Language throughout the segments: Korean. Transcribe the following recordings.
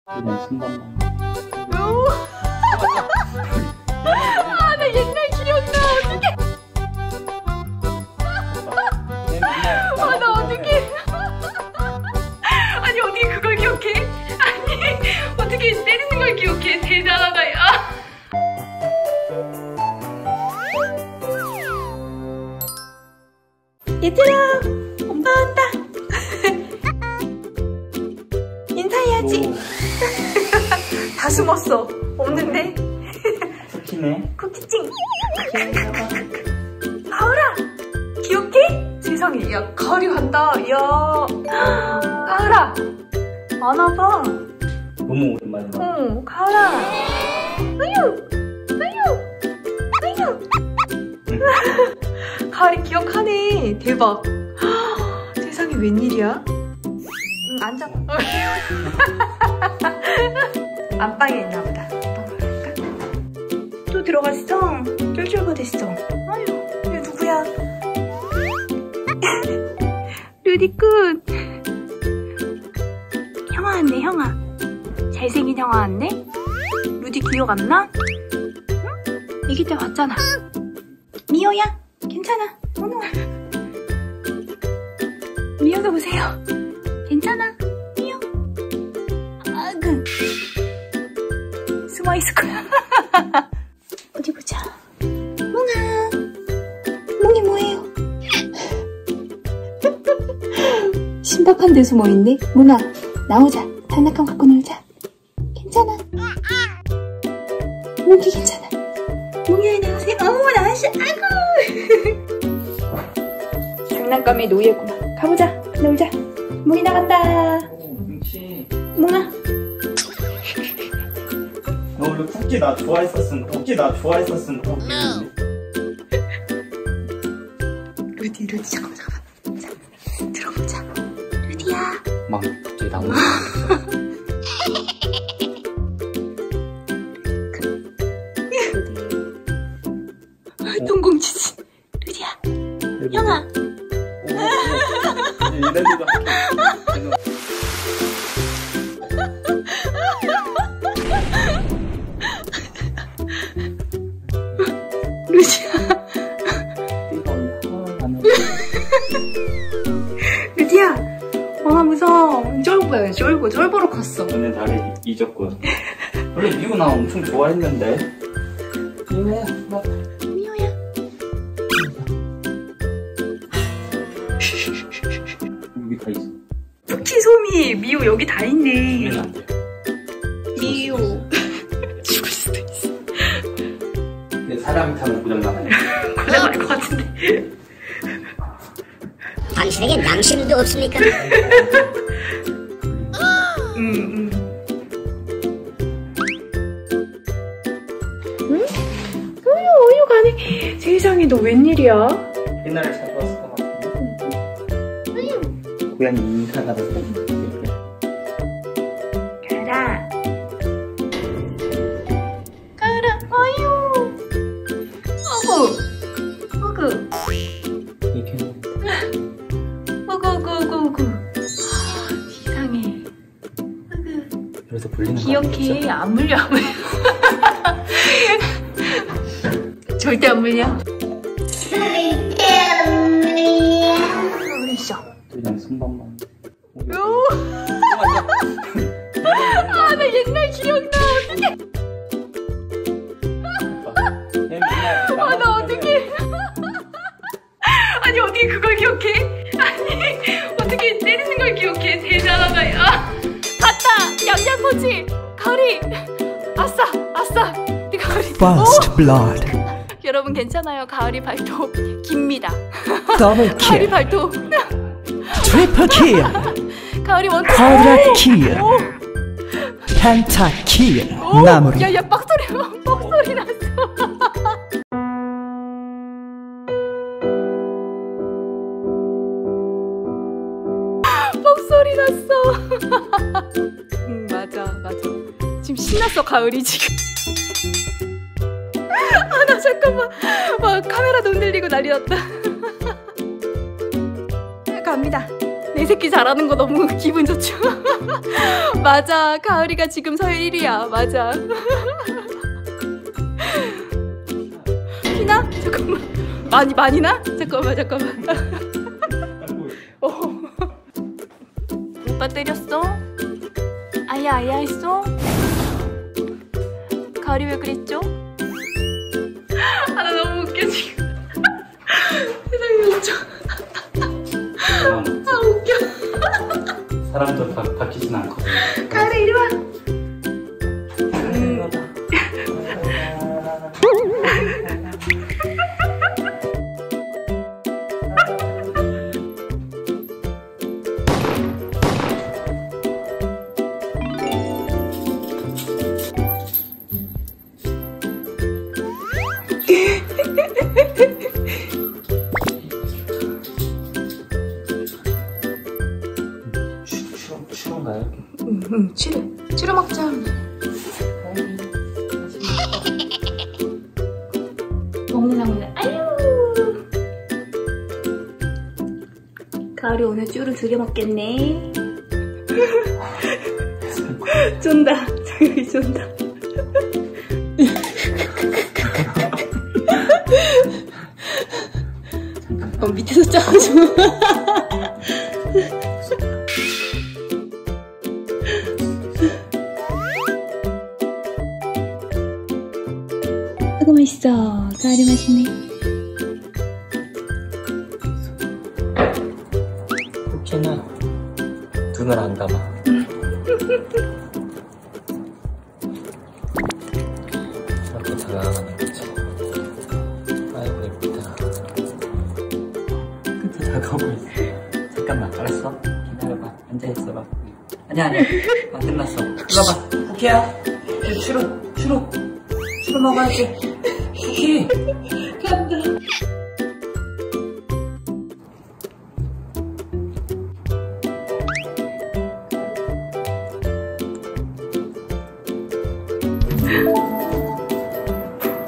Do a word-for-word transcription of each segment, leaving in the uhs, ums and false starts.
그냥 순간만. 아, 나 옛날 기억나. 어떡해. 아, 나 어떡해. 아니, 어떻게 그걸 기억해? 아니, 어떻게 때리는 걸 기억해? 대단하다, 야. 얘들아, 엄마 왔다. 인사해야지. 다 숨었어. 없는데? 쿠키네. 쿠키찡. 가을아, 귀엽게? 세상에, 야, 가을이 간다. 이야. 가을아, 안 와봐. 너무 오랜만이다. 어, 가을아. 아유, 아유, 아유. 가을이 기억하네. 대박. 세상에, 웬일이야? 응, 앉아. 안방에 있나 보다. 안방으로 갈까? 또 들어갔어? 쫄쫄거렸어. 아유, 얘 누구야? 루디꾼. 형아 왔네, 형아. 잘생긴 형아 왔네? 루디 기억 안 나? 응? 애기 때 왔잖아. 미호야, 괜찮아. 어머. 미호도 보세요. 괜찮아. 미호. 아그. 숨어있을 거야. 어디 보자. 몽아. 몽이 뭐예요? 신박한 데 숨어있네. 몽아, 나오자. 장난감 갖고 놀자. 괜찮아. 몽이 괜찮아. 몽이 안녕하세요. 어머, 나왔어. 아이고. 장난감의 노예구만. 가보자. 놀자. 몽이 나간다. 몽아. 너 원래 쿠키 나 좋아했었으면 쿠키 나 좋아했었으면 좋겠는데. 루디, 루디, 잠깐만, 잠깐만. 자, 들어보자. 루디야. 막 갑자기 나오는 똥공치지. 루디야. 형아. 얘네들도 루디야. 루디야. 아, 무서워. 쫄보야, 쫄보. 쫄보로 컸어. 너네 다리 잊었군. 원래 미호 나 엄청 좋아했는데. 미호야, 나. 미호야. 여기 다 있어. 쿠키 소미. 미호 여기 다 있네. 죽이면 안 돼. 미호. 죽을 수도 있어. 근데 사람이 타면 고장나네. 고장날 것 같은데. 당신에겐 양심도 없습니까? 음, 음. 응? 우유, 우유 가네. 세상에, 너 웬일이야? 옛날에 잘 봤을 것 같은데. 우유. 고양이 인사가 났어. 가라. 가라, 어유. 어구. 어구. 이렇게. 어구, 어구, 어구, 어구. 세상에. 어구. 그래서 불리는 거 기억해. 아니겠어? 안 물려, 안 물려. 절대 안 물려. 우리 있어. 그냥 순간만. 아, 나 옛날 기억나. 어떡해. 아, 나 어떡해. 아니, 어떻게 그걸 기억해? 아니, 어떻게 때리는 걸 기억해? 대단하다, 야. 봤다. 양양코치. 가을이. 아싸, 아싸. 가을이. First blood. 여러분 괜찮아요. 가을이 발톱 깁니다. Double 가을이 kill. 발톱. Triple kill. 가을이 원투. Quadra kill. Penta kill. 마무리. 야야 빡소리 빡소리 났어. 빡소리 났어. 응 맞아 맞아. 지금 신났어 가을이 지금. 아 나 잠깐만. 막 카메라도 흔들리고 난리 났다. 갑니다. 내 개새끼 잘하는 거 너무 기분 좋죠? 맞아, 가을이가 지금 서열 일 위야. 맞아. 피나? 잠깐만. 많이 많이 나? 잠깐만 잠깐만. 어. 오빠 때렸어? 아야 아야 했어? 가을이 왜 그랬죠? 아, 나 너무 웃겨 지금. 세상에 웃겨. 아 웃겨. 사람도 바, 바뀌진 않거든. 가을이 이리 와. 추운가요? 응, 응, 치료. 치료 먹자. 먹는 사람은 아유. 가을이 오늘 쭈루 두 개 먹겠네. 쫀다. 자기 쫀다. 어, 밑에서 짜가지고. 아이고 맛있어. 가을이 맛있네. 쿠키는 눈을 안 감아. 이렇게 다가가는 거지. 아이고 예쁘다. 끝에 다가오고 있어. 잠깐만 알았어? 기다려봐. 앉아있어봐. 아니야 아니야. 안 끝났어. 이리 와봐. 쿠키야. 추루 추루 추루 먹어야지. 쿠키. 간다.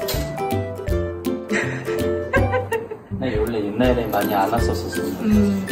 나 원래 옛날에 많이 안 왔었었어. 음.